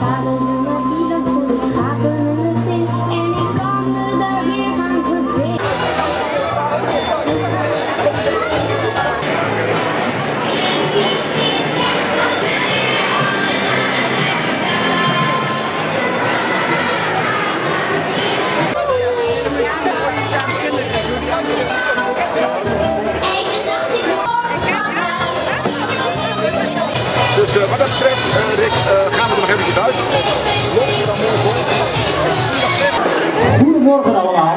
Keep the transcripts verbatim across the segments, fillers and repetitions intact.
vader wil naar Ierland voor de schapen en de vis. En ik kan me daar weer gaan vervelen. Dus uh, wat dat betreft, uh, Rick, uh, gaan we er nog eventjes uit. Goedemorgen allemaal.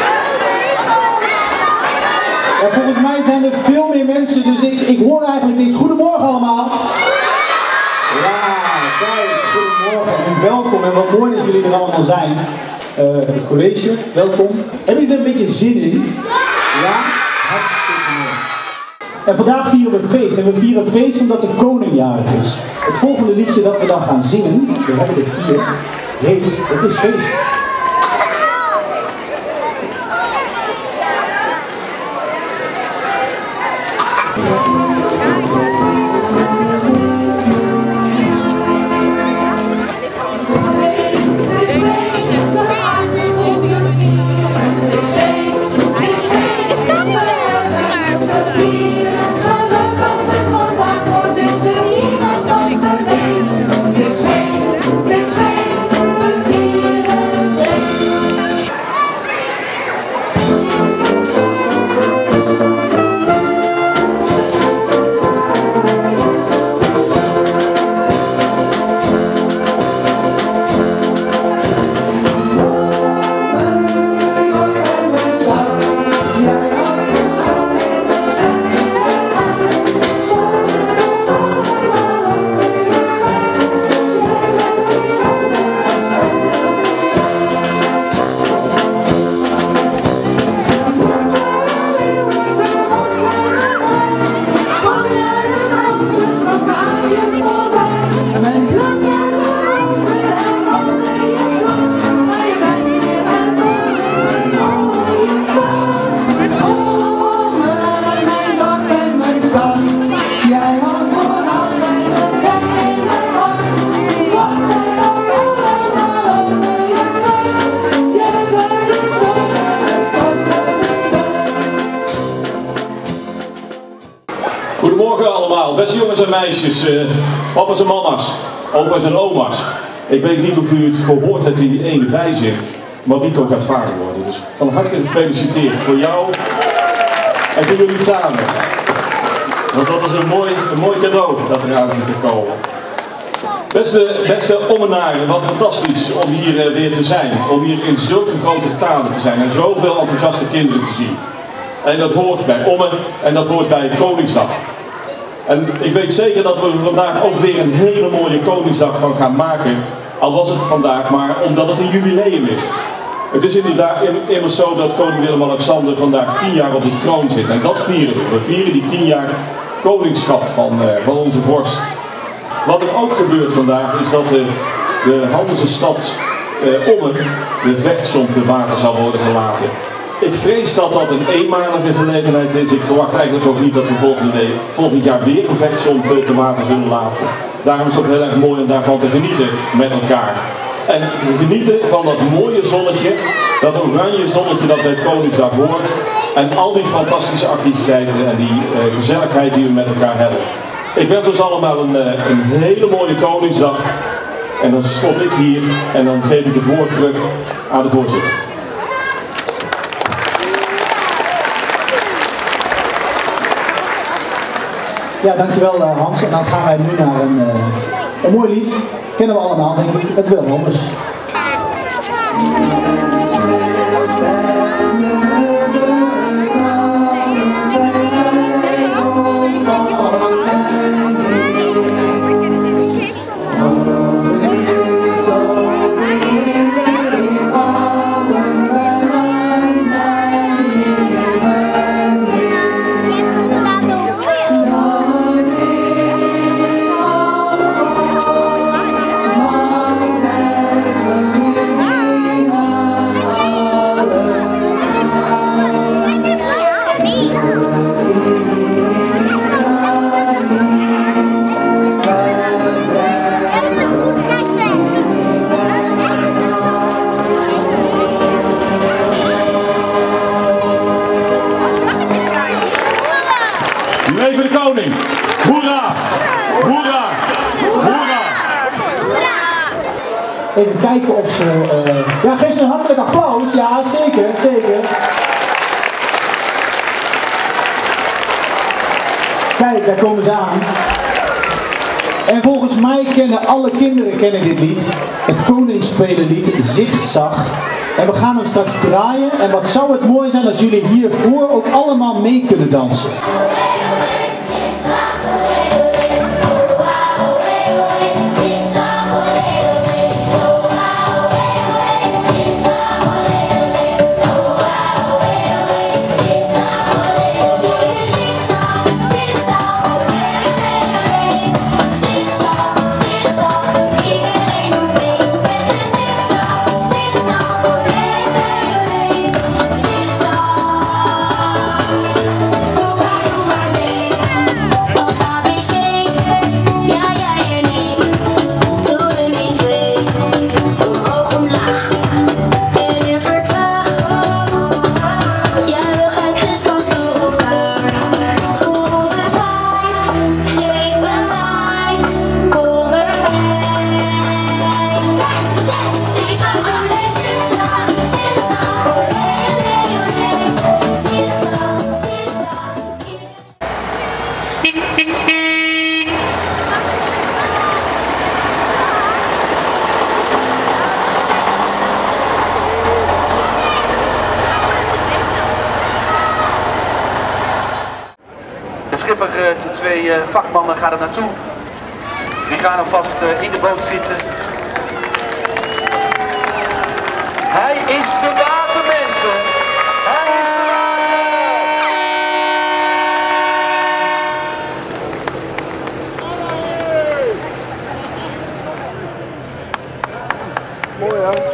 Ja, volgens mij zijn er veel meer mensen, dus ik, ik hoor eigenlijk niets. Goedemorgen allemaal. Ja, kijk, goedemorgen en welkom en wat mooi dat jullie er allemaal zijn. Uh, het college, welkom. Hebben jullie er een beetje zin in? Ja? Hartstikke mooi. En vandaag vieren we feest. En we vieren feest omdat de koning jarig is. Het volgende liedje dat we dan gaan zingen, we hebben er vier, heet Het is feest. Goedemorgen allemaal, beste jongens en meisjes, uh, papa's en mama's, opa's en oma's. Ik weet niet of u het gehoord hebt in die ene bijzin, maar Rico gaat vader worden. Dus van harte gefeliciteerd voor jou en voor jullie samen. Want dat is een mooi, een mooi cadeau dat eraan zit te komen. Beste, beste ommenaren, wat fantastisch om hier uh, weer te zijn. Om hier in zulke grote talen te zijn en zoveel enthousiaste kinderen te zien. En dat hoort bij Ommen en dat hoort bij Koningsdag. En ik weet zeker dat we er vandaag ook weer een hele mooie Koningsdag van gaan maken. Al was het vandaag maar omdat het een jubileum is. Het is inderdaad immers zo dat koning Willem-Alexander vandaag tien jaar op de troon zit. En dat vieren we. We vieren die tien jaar koningschap van, uh, van onze vorst. Wat er ook gebeurt vandaag is dat uh, de Hanse stad uh, Ommen de vechtsom te water zal worden gelaten. Ik vrees dat dat een eenmalige gelegenheid is. Ik verwacht eigenlijk ook niet dat we volgende, volgend jaar weer een vechtsom te water zullen laten. Daarom is het ook heel erg mooi om daarvan te genieten met elkaar. En te genieten van dat mooie zonnetje, dat oranje zonnetje dat bij Koningsdag hoort. En al die fantastische activiteiten en die uh, gezelligheid die we met elkaar hebben. Ik wens ons allemaal een, uh, een hele mooie Koningsdag. En dan stop ik hier en dan geef ik het woord terug aan de voorzitter. Ja, dankjewel uh, Hans. En dan gaan wij nu naar een, uh, een mooi lied. Kennen we allemaal, denk ik. Het wil anders. Even kijken of ze... Uh... Ja, geef ze een hartelijk applaus. Ja, zeker, zeker. Kijk, daar komen ze aan. En volgens mij kennen alle kinderen kennen dit lied. Het Koningsspelenlied, Zigzag. En we gaan hem straks draaien. En wat zou het mooi zijn als jullie hiervoor ook allemaal mee kunnen dansen. De schipper, de twee vakmannen gaan er naartoe. Die gaan alvast in de boot zitten. Hij is te water, mensen. Hij is te water. Mooi, hè?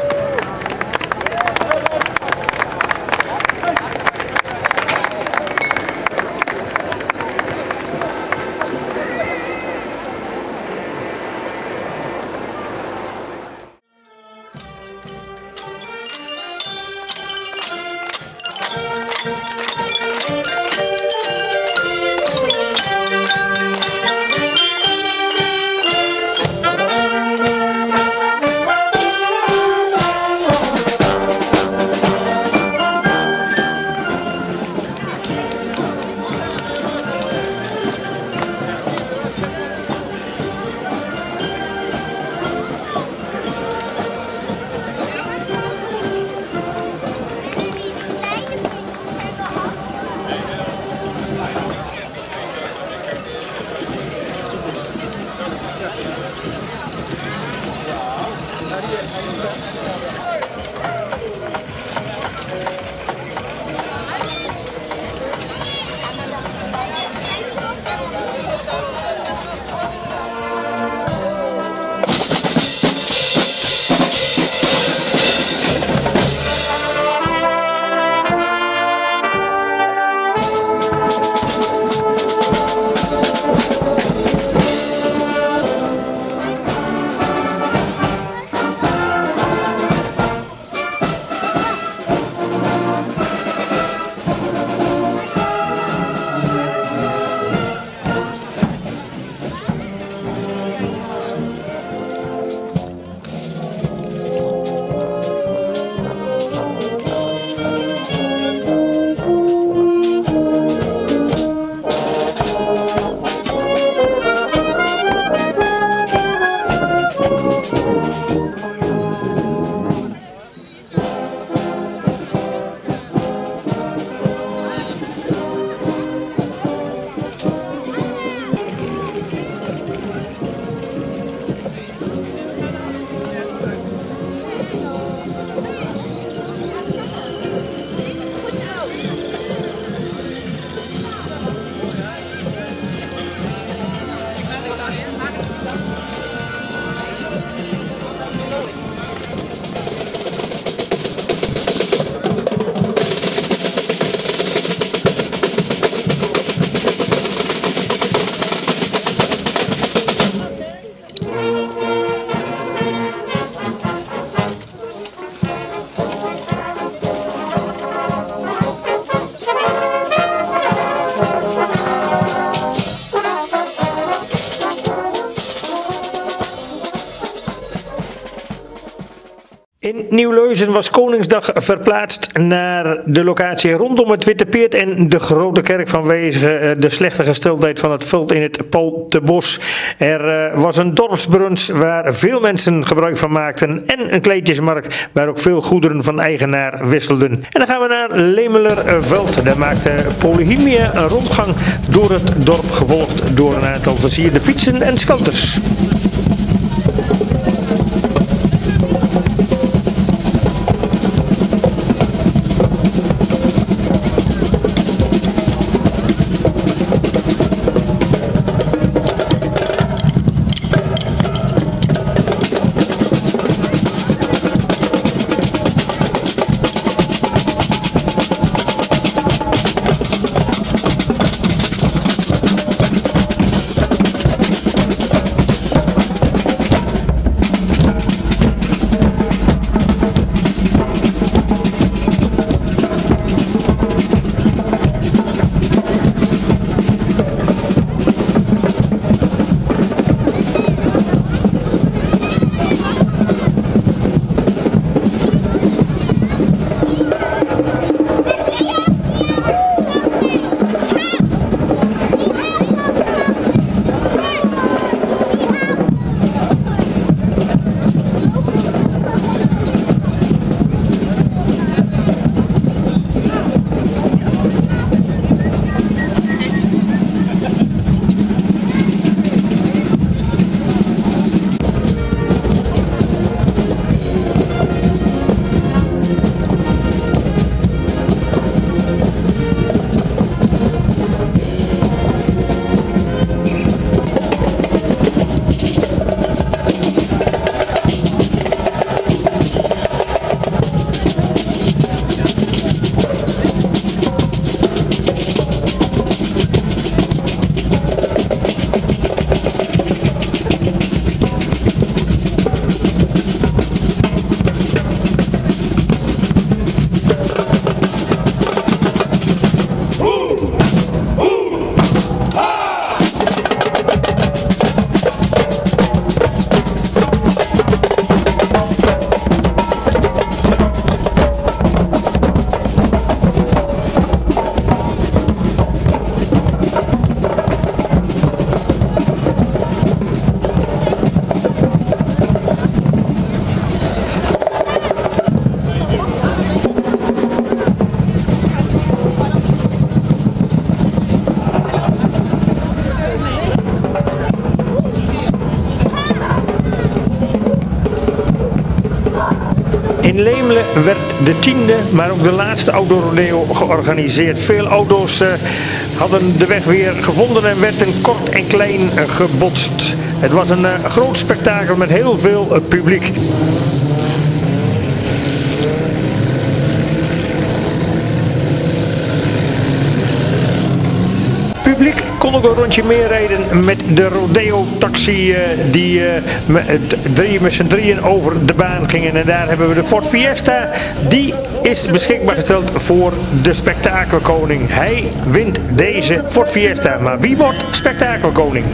In Nieuw-Leuzen was Koningsdag verplaatst naar de locatie rondom het Witte Peert en de Grote Kerk vanwege de slechte gesteldheid van het veld in het Pal te Bos. Er was een dorpsbrunch waar veel mensen gebruik van maakten en een kleedjesmarkt waar ook veel goederen van eigenaar wisselden. En dan gaan we naar Lemelerveld. Daar maakte Polyhymia een rondgang door het dorp gevolgd door een aantal versierde fietsen en scooters. In Leemle werd de tiende, maar ook de laatste autorodeo georganiseerd. Veel auto's uh, hadden de weg weer gevonden en werden kort en klein uh, gebotst. Het was een uh, groot spektakel met heel veel uh, publiek. Publiek kon ook een rondje meer rijden met de rodeo-taxi uh, die uh, met, drie, met z'n drieën over de baan gingen. En daar hebben we de Ford Fiesta. Die is beschikbaar gesteld voor de spektakelkoning. Hij wint deze Ford Fiesta. Maar wie wordt spektakelkoning?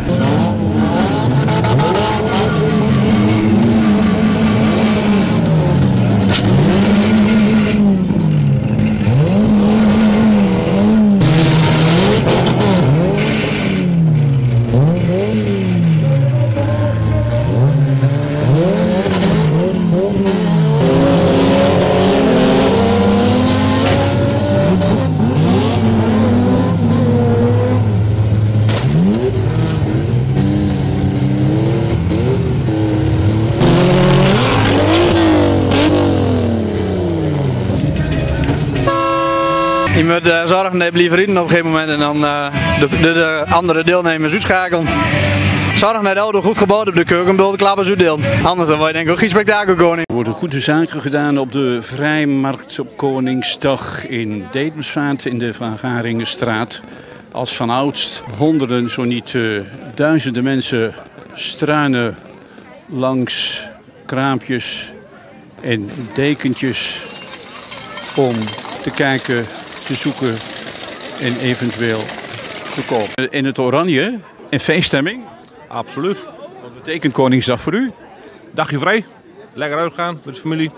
Je moet uh, zorgen dat je blijft rijden op een gegeven moment en dan uh, de, de, de andere deelnemers uitschakelen. Zorg dat de auto goed gebouwd op de keukenbult, klappen ze deel. Anders dan word je denk ik ook geen spektakelkoning. Er worden goede zaken gedaan op de Vrijmarkt op Koningsdag in Deetmesvaart in de Van Garingenstraat. Als van oudst honderden, zo niet uh, duizenden mensen struinen langs kraampjes en dekentjes om te kijken, te zoeken en eventueel te kopen. In het oranje, en feeststemming? Absoluut. Wat betekent Koningsdag voor u? Dagje vrij, lekker uitgaan met de familie.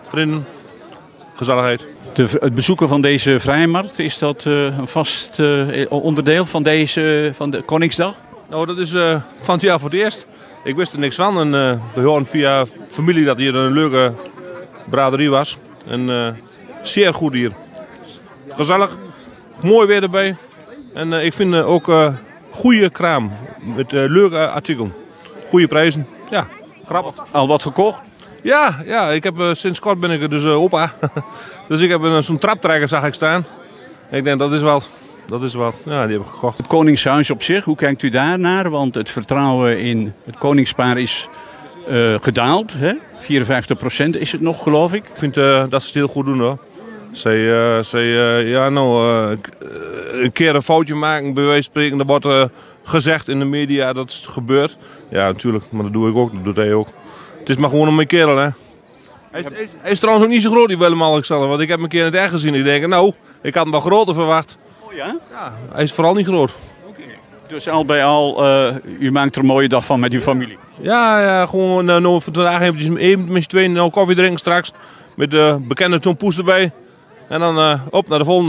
vrienden, gezelligheid. De, het bezoeken van deze vrijmarkt, is dat uh, een vast uh, onderdeel van, deze, van de Koningsdag? Nou, dat is uh, van het jaar voor het eerst. Ik wist er niks van en uh, we hoorden via familie dat hier een leuke braderie was. En uh, zeer goed hier. Gezellig, mooi weer erbij. En uh, ik vind uh, ook uh, goede kraam met uh, leuke artikelen. Goede prijzen, ja, grappig. Al wat gekocht? Ja, ja, ik heb uh, sinds kort ben ik er dus uh, opa. Dus ik heb uh, zo'n traptrekker zag ik staan. En ik denk dat is wat. Dat is wat. Ja, die heb ik gekocht. Het Koningshuis op zich, hoe kijkt u daar naar? Want het vertrouwen in het koningspaar is uh, gedaald. Hè? vierenvijftig procent is het nog, geloof ik. Ik vind uh, dat ze het heel goed doen hoor. Zij, uh, zij uh, ja, nou, uh, een keer een foutje maken, bij wijze van spreken. Er wordt uh, gezegd in de media dat het gebeurt. Ja, natuurlijk, maar dat doe ik ook, dat doet hij ook. Het is maar gewoon een kerel, hè. Hij is, hij, is, hij is trouwens ook niet zo groot, die Willem-Alexander. Want ik heb hem een keer in het echt gezien. Ik denk, nou, ik had hem wel groter verwacht. Oh ja? Ja, hij is vooral niet groot. Okay. Dus al bij al, uh, u maakt er een mooie dag van met uw familie? Ja, ja gewoon uh, nou, vandaag eventjes even met z'n tweeën nou, koffie drinken straks. Met de uh, bekende Tom Poes erbij. En dan uh, op naar de volgende.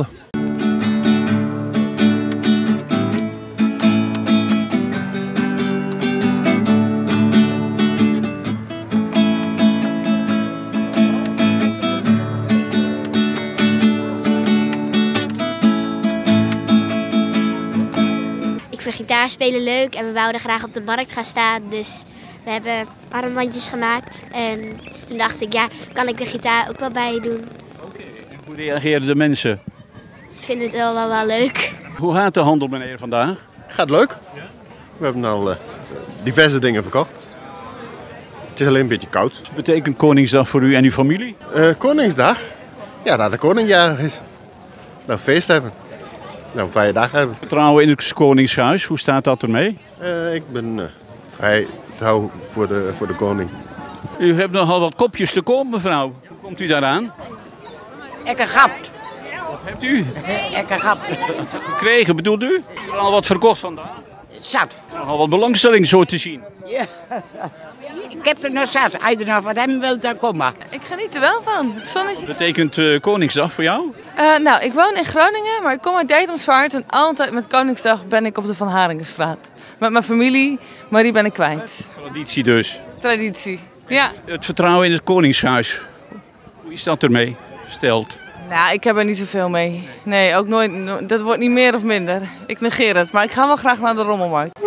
Ik vind gitaarspelen leuk en we wouden graag op de markt gaan staan. Dus we hebben armbandjes gemaakt. En dus toen dacht ik, ja, kan ik de gitaar ook wel bij je doen. Oké, en hoe reageren de mensen? Ze vinden het wel, wel, wel leuk. Hoe gaat de handel, meneer, vandaag? Gaat leuk. Ja? We hebben al uh, diverse dingen verkocht. Het is alleen een beetje koud. Wat betekent Koningsdag voor u en uw familie? Uh, Koningsdag? Ja, dat de koning jarig is. Nou, feest hebben. Nou, een vrije dag hebben. Vertrouwen in het Koningshuis, hoe staat dat ermee? Uh, ik ben uh, vrij trouw voor de, voor de koning. U hebt nogal wat kopjes te koop, mevrouw. Hoe komt u daaraan? Ik heb gehapt. Wat hebt u? Ik heb gehapt. Gekregen, bedoelt u? Is er al wat verkocht vandaag? Zat. Er is nogal wat belangstelling zo te zien. Ja. Ik heb er nog zat. Als je er nog wat hebben wilt, dan kom maar. Ik geniet er wel van. Het zonnetje. Wat betekent uh, Koningsdag voor jou? Uh, nou, ik woon in Groningen, maar ik kom uit Deetomsvaart. En altijd met Koningsdag ben ik op de Van Haringenstraat. Met mijn familie, maar die ben ik kwijt. Traditie dus. Traditie, ja. Het, het vertrouwen in het Koningshuis. Hoe is dat ermee gesteld? Nou, ik heb er niet zoveel mee. Nee, ook nooit. Dat wordt niet meer of minder. Ik negeer het, maar ik ga wel graag naar de rommelmarkt.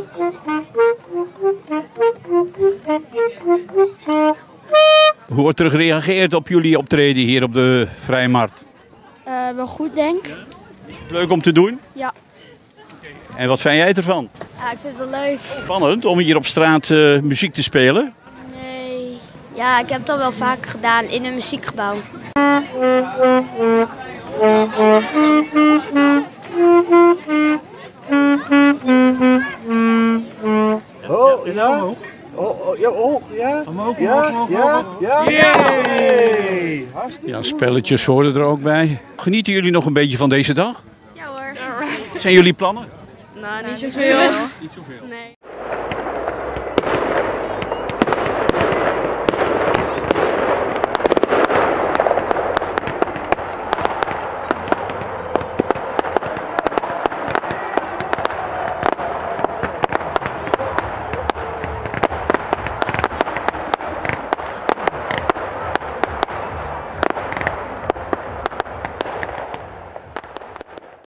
Hoe wordt er gereageerd op jullie optreden hier op de Vrije Markt? Uh, wel goed, denk ik. Leuk om te doen? Ja. En wat vind jij ervan? Ja, ik vind het wel leuk. Spannend om hier op straat uh, muziek te spelen? Nee. Ja, ik heb het al wel vaak gedaan in een muziekgebouw. Oh, ja? Oh, oh, ja, oh, ja? Omhoog, ja, omhoog, ja, omhoog. ja, Ja! Hey. Ja, spelletjes horen er ook bij. Genieten jullie nog een beetje van deze dag? Ja hoor. Wat zijn jullie plannen? Nou, niet zoveel. Niet zoveel. Nee.